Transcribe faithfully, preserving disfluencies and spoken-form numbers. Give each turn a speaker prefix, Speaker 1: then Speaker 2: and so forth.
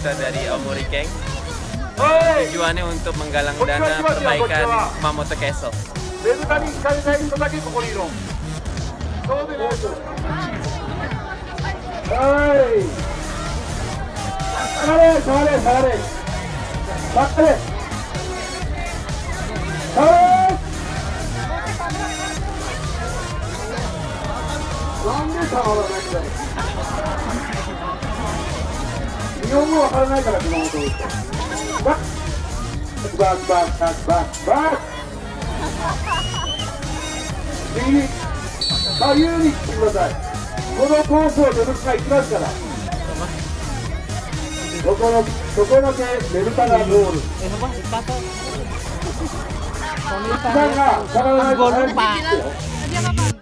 Speaker 1: kita dari Omori Gang. Tujuannya untuk menggalang dana perbaikan Kumamoto Castle.
Speaker 2: Bas, bas, bas, bas, bas.右、左右に来てください。このコースをデルタが行きますから。そこの、そこだけデルタがゴール。一番が下がらないと早く行ってよ。